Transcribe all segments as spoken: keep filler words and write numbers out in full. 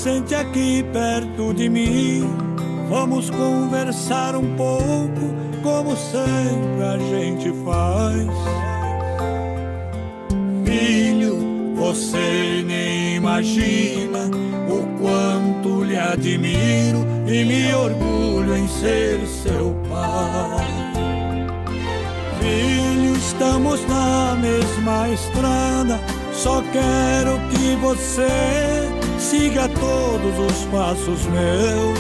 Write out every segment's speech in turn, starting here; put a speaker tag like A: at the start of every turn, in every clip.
A: sente aqui perto de mim. Vamos conversar um pouco, como sempre a gente faz. Filho, você nem imagina o quanto lhe admiro e me orgulho em ser seu pai. Filho, estamos na mesma estrada, só quero que você siga todos os passos meus.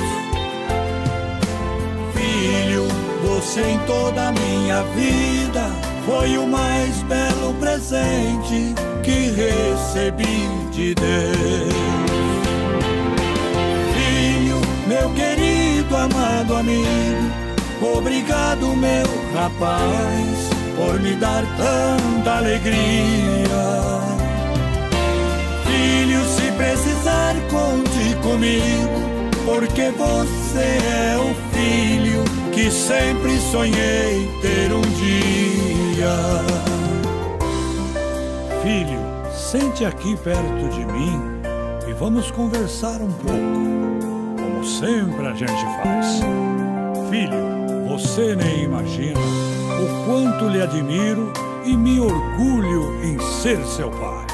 A: Filho, você em toda a minha vida foi o mais belo presente que recebi de Deus. Filho, meu querido, amado amigo, obrigado, meu rapaz, por me dar tanta alegria. Filho, se precisar, conte comigo, porque você é o filho que sempre sonhei ter um dia. Filho, sente aqui perto de mim e vamos conversar um pouco, como sempre a gente faz. Filho, você nem imagina o quanto lhe admiro e me orgulho em ser seu pai.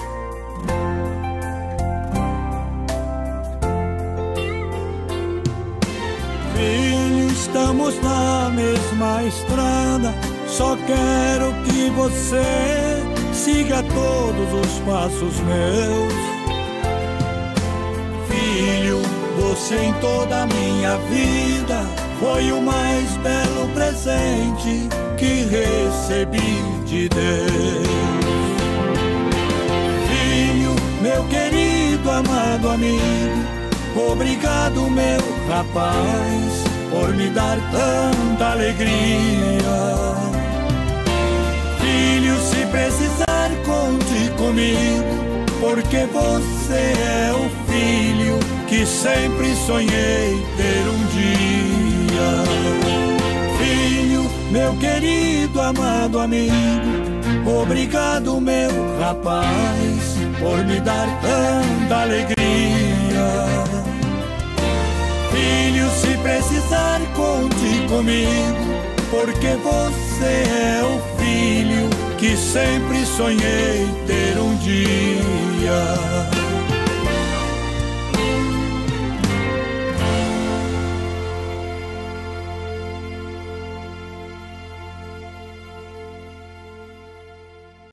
A: Filho, estamos na mesma estrada, só quero que você siga todos os passos meus. Filho, você em toda a minha vida foi o mais belo presente que recebi de Deus. Filho, meu querido, amado amigo, obrigado, meu rapaz, por me dar tanta alegria. Filho, se precisar, conte comigo, porque você é o filho que sempre sonhei ter um dia. Filho, meu querido, amado amigo, obrigado, meu rapaz, por me dar tanta alegria. Filho, se precisar, conte comigo, porque você é o filho que sempre sonhei ter um dia.